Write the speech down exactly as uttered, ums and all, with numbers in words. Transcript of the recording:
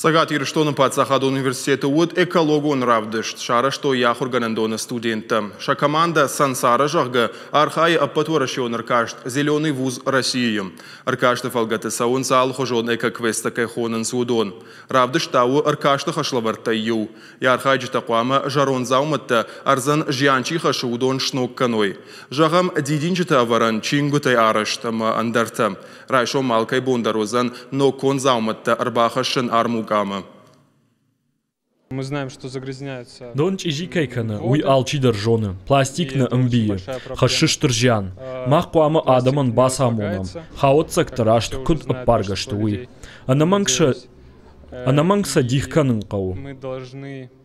Сагат Ирштона Пацахад университета уд экологон равдышт, шара что я органандона студентам. Ша команда Сансара жахга архай аппатворашион аркашт зеленый вуз России. Аркашта фалгата саун сал хожон эка квеста кайхонан судон. Равдышт тау аркашта хашлаварта ю. Я архай житакуама жарон зауматта арзан жианчи хашудон шнок каной. Жагам дидинчита аваран чингутай араштама андарта. Райшо малкай бондарозан но кон зауматта арбахашен армук. Мы знаем, что загрязняется. Донч ижикайкана, уй алчи держона, пластик на амбие, хашиш торжян, махкуама адаман басамонам, хаотсак тарашт куд апаргашт уй. Анамангша, анамангса дихканын кау. Мы должны